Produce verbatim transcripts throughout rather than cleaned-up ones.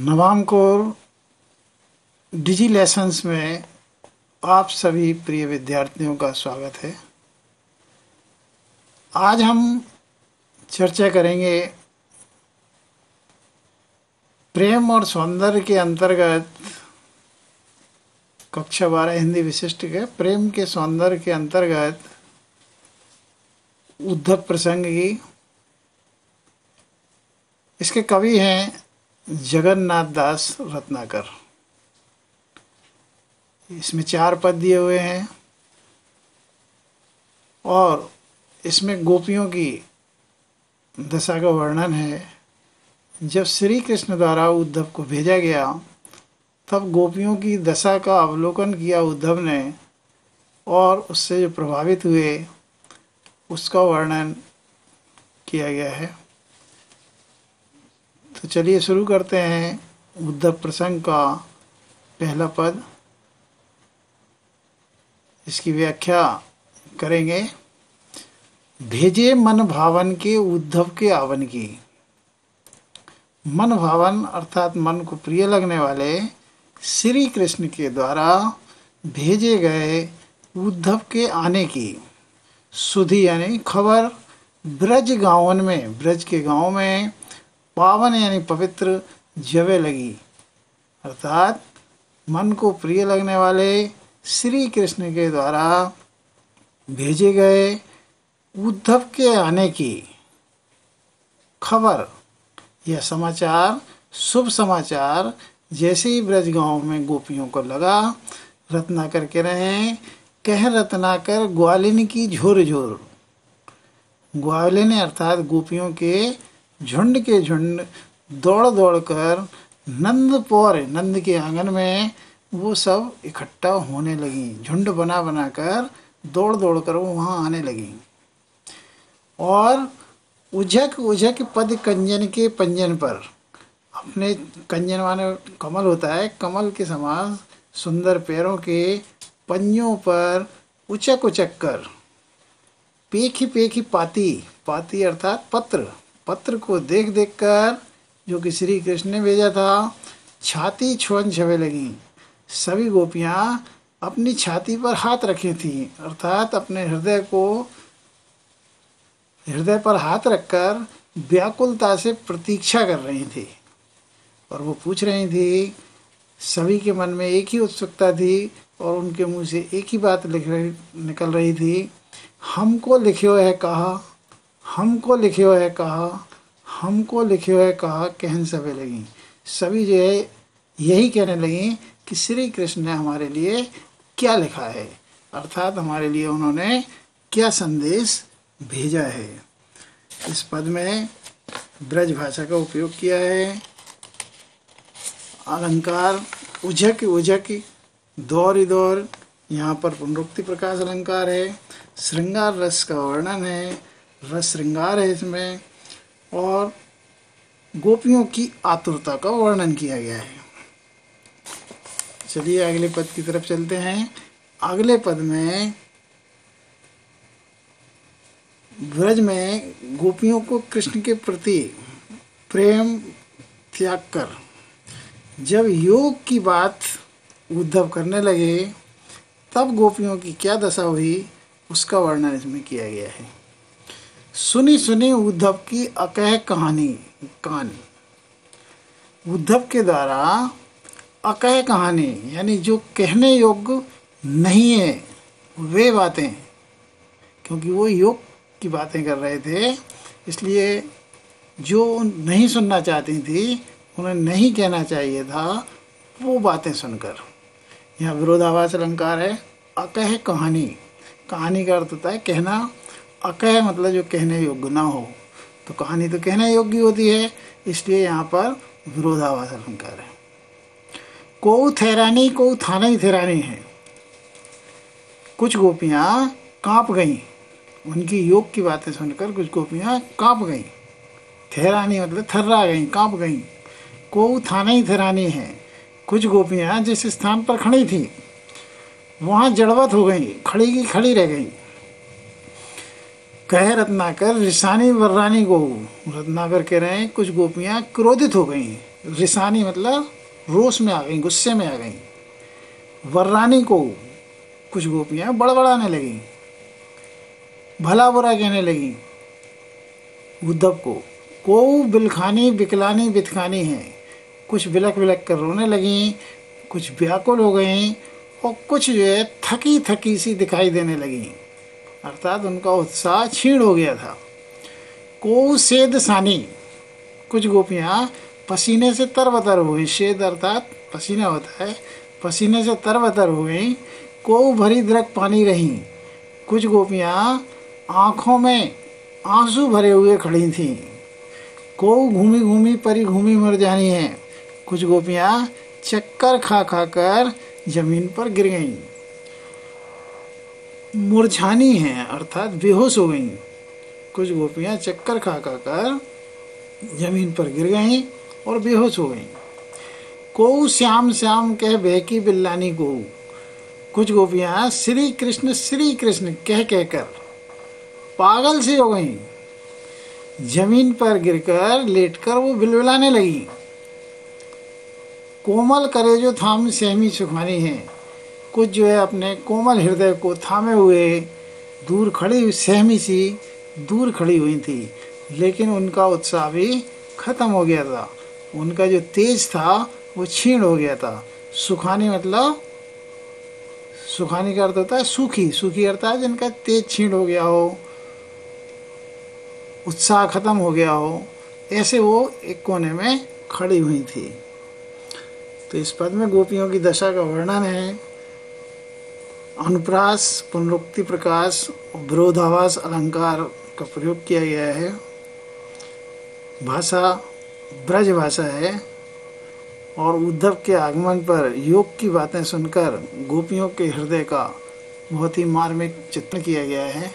नवांकुर डिजी lessons में आप सभी प्रिय विद्यार्थियों का स्वागत है। आज हम चर्चा करेंगे प्रेम और सौंदर्य के अंतर्गत कक्षा बारह हिंदी विशिष्ट के प्रेम के सौंदर्य के अंतर्गत उद्धव प्रसंग की। इसके कवि हैं जगन्नाथ दास रत्नाकर। इसमें चार पद दिए हुए हैं और इसमें गोपियों की दशा का वर्णन है। जब श्री कृष्ण द्वारा उद्धव को भेजा गया तब गोपियों की दशा का अवलोकन किया उद्धव ने और उससे जो प्रभावित हुए उसका वर्णन किया गया है। तो चलिए शुरू करते हैं उद्धव प्रसंग का पहला पद। इसकी व्याख्या करेंगे। भेजे मन भावन के उद्धव के आवन की। मन भावन अर्थात मन को प्रिय लगने वाले श्री कृष्ण के द्वारा भेजे गए उद्धव के आने की सुधि यानी खबर ब्रज गांवन में, ब्रज के गांव में पावन यानी पवित्र जवे लगी। अर्थात मन को प्रिय लगने वाले श्री कृष्ण के द्वारा भेजे गए उद्धव के आने की खबर यह समाचार, शुभ समाचार जैसे ही ब्रज गांव में गोपियों को लगा, रत्नाकर कह रहे हैं, कह रत्नाकर ग्वालिन की झोर झोर। ग्वालिन अर्थात गोपियों के झुंड के झुंड दौड़ दौड़ कर नंद पौर, नंद के आंगन में वो सब इकट्ठा होने लगी। झुंड बना बना कर दौड़ दौड़ कर वो वहाँ आने लगी। और उझक उझक पद कंजन के पंजन पर, अपने कंजन माने कमल होता है, कमल के समान सुंदर पैरों के पंजों पर उचक उचक कर पेखी पेखी पाती, पाती अर्थात पत्र, पत्र को देख देख कर जो कि श्री कृष्ण ने भेजा था, छाती छुअन छवे लगी। सभी गोपियाँ अपनी छाती पर हाथ रखी थी, अर्थात अपने हृदय को हृदय पर हाथ रखकर व्याकुलता से प्रतीक्षा कर रही थी। और वो पूछ रही थी, सभी के मन में एक ही उत्सुकता थी और उनके मुंह से एक ही बात लिख रही निकल रही थी, हमको लिखियो है कहा, हमको लिखियो है कहा, हमको लिखियो है कहा, कहन सभी लगी। सभी जो है यही कहने लगी कि श्री कृष्ण ने हमारे लिए क्या लिखा है, अर्थात हमारे लिए उन्होंने क्या संदेश भेजा है। इस पद में ब्रज भाषा का उपयोग किया है। अलंकार उझक उझक, दौर दौर, यहाँ पर पुनरुक्ति प्रकाश अलंकार है। श्रृंगार रस का वर्णन है, रस श्रृंगार है इसमें। और गोपियों की आतुरता का वर्णन किया गया है। चलिए अगले पद की तरफ चलते हैं। अगले पद में ब्रज में गोपियों को कृष्ण के प्रति प्रेम त्याग कर जब योग की बात उद्धव करने लगे तब गोपियों की क्या दशा हुई उसका वर्णन इसमें किया गया है। सुनी सुनी उद्धव की अकह कहानी, कहानी उद्धव के द्वारा अकह कहानी यानी जो कहने योग्य नहीं है वे बातें, क्योंकि वो योग की बातें कर रहे थे इसलिए जो नहीं सुनना चाहती थी, उन्हें नहीं कहना चाहिए था, वो बातें सुनकर। यहाँ विरोधाभास अलंकार है। अकह कहानी, कहानी का अर्थ होता है कहना, अकह मतलब जो कहने योग्य ना हो, तो कहानी तो कहने योग्य होती है, इसलिए यहाँ पर विरोधाभास अलंकार है। को थेरानी को थाना थेरानी है। कुछ गोपियाँ कांप गईं, उनकी योग की बातें सुनकर कुछ गोपियाँ कांप गईं। थेरानी मतलब थर्रा गईं, कांप गईं। को थाना ही थेरानी है। कुछ गोपियाँ जिस स्थान पर खड़ी थी वहाँ जड़वत हो गई, खड़ी की खड़ी रह गई। कह रत्नाकर रिसानी वर्रानी को, रत्नाकर कह रहे हैं कुछ गोपियाँ क्रोधित हो गईं, रिसानी मतलब रोष में आ गई, गुस्से में आ गई। वर्रानी को कुछ गोपियां बड़बड़ाने लगी, भला बुरा कहने लगी उद्धव को। को बिलखानी बिकलानी बिथखानी है, कुछ बिलक बिलक कर रोने लगी, कुछ व्याकुल हो गई और कुछ जो है थकी थकी सी दिखाई देने लगी, अर्थात उनका उत्साह क्षीण हो गया था। को सेद सानी, कुछ गोपियां पसीने से तरबतर हो गई, शेद अर्थात पसीना होता है, पसीने से तरबतर हो गई। को भरी दरक पानी रही, कुछ गोपियां आंखों में आंसू भरे हुए खड़ी थीं। को घूमी घूमी परी घूमी मर जानी है, कुछ गोपियां चक्कर खा खा कर जमीन पर गिर गईं। मूर्छानी है अर्थात बेहोश हो गईं, कुछ गोपियां चक्कर खा खा कर जमीन पर गिर गईं और बेहोश हो गईं। को श्याम श्याम कह बहकी बिल्लानी को, कुछ गोपियां श्री कृष्ण श्री कृष्ण कह कहकर पागल सी हो गईं, जमीन पर गिरकर लेटकर वो बिलबिलाने लगी। कोमल करे जो थाम सहमी सुखानी है, कुछ जो है अपने कोमल हृदय को थामे हुए दूर खड़ी हुई सहमी सी दूर खड़ी हुई थी, लेकिन उनका उत्साह भी खत्म हो गया था, उनका जो तेज था वो क्षीण हो गया था। सुखानी मतलब सुखानी का अर्थ होता है सूखी, सूखी अर्थात जिनका तेज क्षीण हो गया हो, उत्साह खत्म हो गया हो, ऐसे वो एक कोने में खड़ी हुई थी। तो इस पद में गोपियों की दशा का वर्णन है। अनुप्रास, पुनरुक्ति प्रकाश, विरोधाभास अलंकार का प्रयोग किया गया है। भाषा ब्रज भाषा है और उद्धव के आगमन पर योग की बातें सुनकर गोपियों के हृदय का बहुत ही मार्मिक चित्रण किया गया है।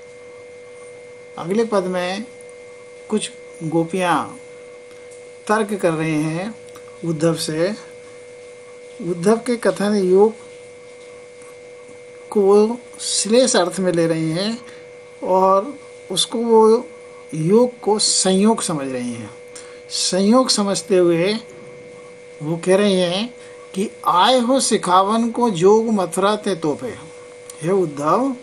अगले पद में कुछ गोपियां तर्क कर रही हैं उद्धव से। उद्धव के कथन योग को वो श्लेष अर्थ में ले रही हैं और उसको वो योग को संयोग समझ रही हैं। संयोग समझते हुए वो कह रही हैं कि आए हो सिखावन को जोग मथुरा ते तोपे। हे उद्धव,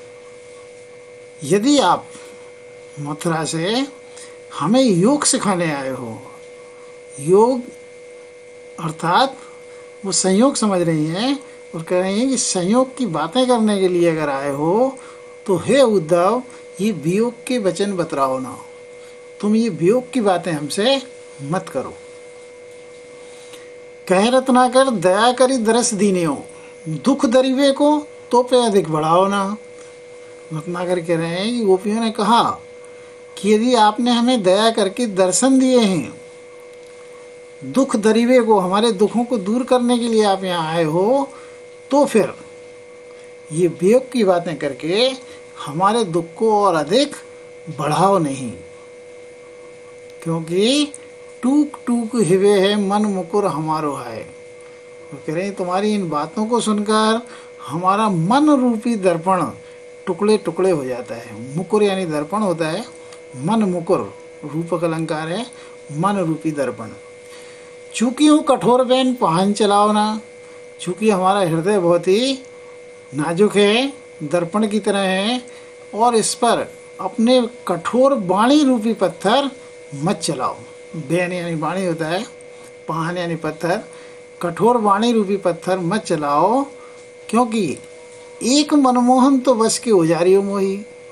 यदि आप मथुरा से हमें योग सिखाने आए हो, योग अर्थात वो संयोग समझ रही हैं और कह रही हैं कि संयोग की बातें करने के लिए अगर आए हो तो हे उद्धव, ये वियोग के वचन बतलाओ ना, तुम ये वियोग की बातें हमसे मत करो। कह रत्नाकर दया करी दरस दीनियो, दुख दरिवे को तो पे अधिक बढ़ाओ ना। रत्नाकर कह रहे हैं कि गोपियों ने कहा कि यदि आपने हमें दया करके दर्शन दिए हैं, दुख दरिवे को, हमारे दुखों को दूर करने के लिए आप यहाँ आए हो, तो फिर ये वियोग की बातें करके हमारे दुख को और अधिक बढ़ाओ नहीं, क्योंकि टूक टूक हिवे है मन मुकुर हमारो है। तो कह रहे हैं तुम्हारी इन बातों को सुनकर हमारा मन रूपी दर्पण टुकड़े टुकड़े हो जाता है। मुकुर यानी दर्पण होता है, मन मुकुर रूपक अलंकार है, मन रूपी दर्पण। चूंकि हूँ कठोर बैन पहन चलाओ ना, चूंकि हमारा हृदय बहुत ही नाजुक है, दर्पण की तरह है, और इस पर अपने कठोर वाणी रूपी पत्थर मत चलाओ। बैन यानी वाणी होता है, पहन यानी पत्थर, कठोर वाणी रूपी पत्थर मत चलाओ, क्योंकि एक मनमोहन तो बस के उजारियो मोही।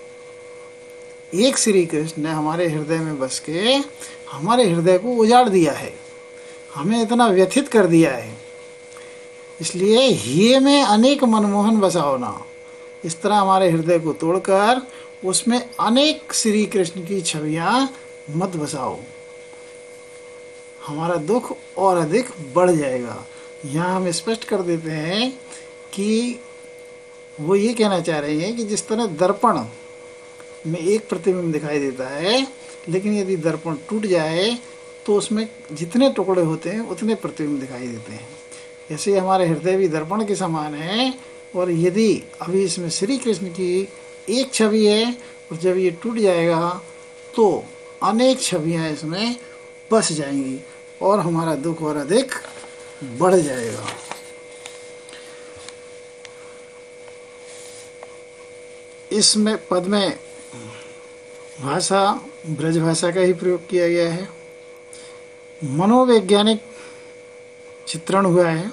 एक श्री कृष्ण ने हमारे हृदय में बस के हमारे हृदय को उजाड़ दिया है, हमें इतना व्यथित कर दिया है, इसलिए ये में अनेक मनमोहन बसाओ ना। इस तरह हमारे हृदय को तोड़कर उसमें अनेक श्री कृष्ण की छवियाँ मत बसाओ, हमारा दुख और अधिक बढ़ जाएगा। यहाँ हम स्पष्ट कर देते हैं कि वो ये कहना चाह रही हैं कि जिस तरह दर्पण में एक प्रतिबिंब दिखाई देता है, लेकिन यदि दर्पण टूट जाए तो उसमें जितने टुकड़े होते हैं उतने प्रतिबिंब दिखाई देते हैं। ऐसे ही हमारे हृदय भी दर्पण के समान है, और यदि अभी इसमें श्री कृष्ण की एक छवि है और जब ये टूट जाएगा तो अनेक छवियाँ इसमें बस जाएंगी और हमारा दुख और अधिक बढ़ जाएगा। इसमें पद में भाषा ब्रज भाषा का ही प्रयोग किया गया है। मनोवैज्ञानिक चित्रण हुआ है।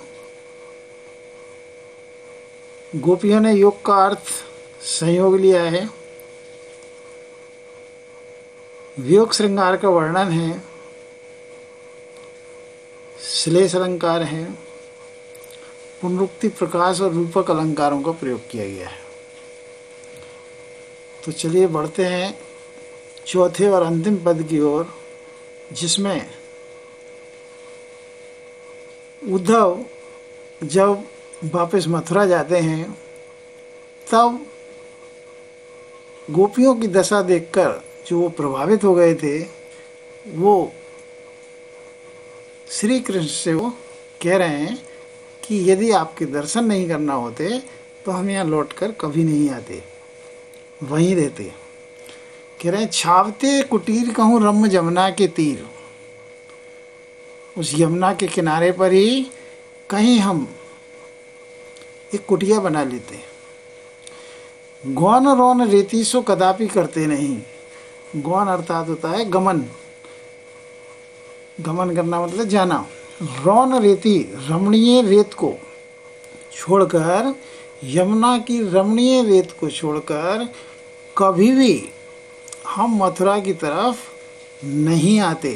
गोपियों ने योग का अर्थ संयोग लिया है। वियोग श्रृंगार का वर्णन है। श्लेष अलंकार है। पुनरुक्ति प्रकाश और रूपक अलंकारों का प्रयोग किया गया है। तो चलिए बढ़ते हैं चौथे और अंतिम पद की ओर, जिसमें उद्धव जब वापस मथुरा जाते हैं तब गोपियों की दशा देखकर जो वो प्रभावित हो गए थे, वो श्री कृष्ण से वो कह रहे हैं कि यदि आपके दर्शन नहीं करना होते तो हम यहाँ लौटकर कभी नहीं आते, वहीं रहते। कह रहे हैं छावते कुटीर कहूँ रम्य जमुना के तीर, उस यमुना के किनारे पर ही कहीं हम एक कुटिया बना लेते। गौन रौन रेती सो कदापि करते नहीं। गौन अर्थात होता है गमन, गमन करना मतलब जाना। रौन रेती रमणीय रेत को छोड़कर, यमुना की रमणीय रेत को छोड़कर कभी भी हम मथुरा की तरफ नहीं आते।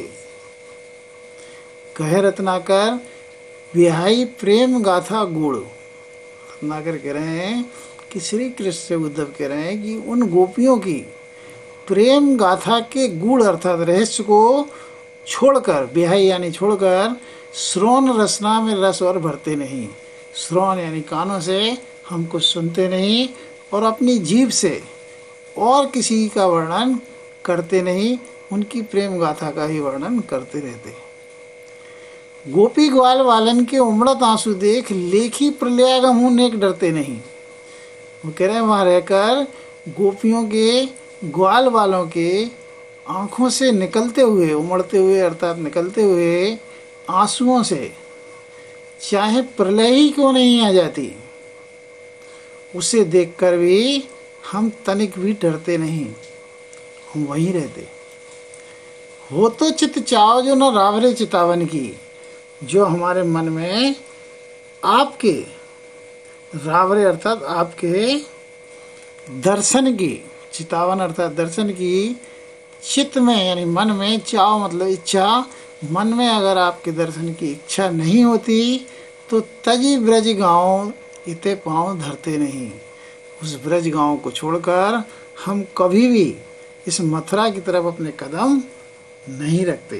कहे रत्नाकर विहाई प्रेम गाथा गुड़। रत्नाकर कह रहे हैं कि श्री कृष्ण से उद्धव कह रहे हैं कि उन गोपियों की प्रेम गाथा के गुड़ अर्थात रहस्य को छोड़कर, विहाई यानी छोड़कर, श्रवण रसना में रस और भरते नहीं। श्रवण यानी कानों से हम कुछ सुनते नहीं और अपनी जीभ से और किसी का वर्णन करते नहीं, उनकी प्रेम गाथा का ही वर्णन करते रहते। गोपी ग्वाल वालन के उमड़त आंसू देख लेखी प्रलयागम हूँ नेक डरते नहीं। वो कह रहे हैं वहाँ रहकर गोपियों के ग्वाल वालों के आँखों से निकलते हुए, उमड़ते हुए अर्थात निकलते हुए आंसुओं से चाहे प्रलय ही क्यों नहीं आ जाती, उसे देखकर भी हम तनिक भी डरते नहीं, हम वहीं रहते। हो तो चित चाव जो न रावरे चितावन की, जो हमारे मन में आपके रावरे अर्थात आपके दर्शन की, चितावन अर्थात दर्शन की, चित्त में यानी मन में, चाव मतलब इच्छा, मन में अगर आपके दर्शन की इच्छा नहीं होती तो तजी ब्रज गाँव इते पाँव धरते नहीं। उस ब्रज गाँव को छोड़कर हम कभी भी इस मथुरा की तरफ अपने कदम नहीं रखते।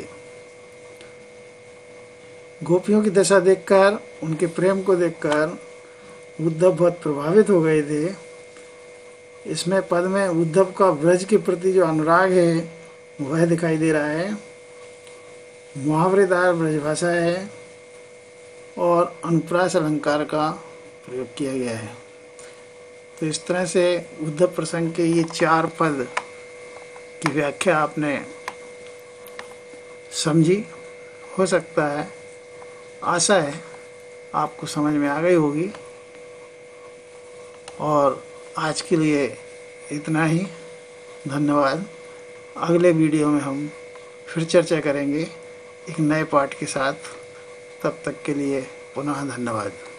गोपियों की दशा देखकर, उनके प्रेम को देखकर उद्धव बहुत प्रभावित हो गए थे। इसमें पद में उद्धव का ब्रज के प्रति जो अनुराग है वह दिखाई दे रहा है। मुहावरेदार ब्रजभाषा है और अनुप्रास अलंकार का प्रयोग किया गया है। तो इस तरह से उद्धव प्रसंग के ये चार पद की व्याख्या आपने समझी। हो सकता है, आशा है आपको समझ में आ गई होगी। और आज के लिए इतना ही। धन्यवाद। अगले वीडियो में हम फिर चर्चा करेंगे एक नए पाठ के साथ। तब तक के लिए पुनः धन्यवाद।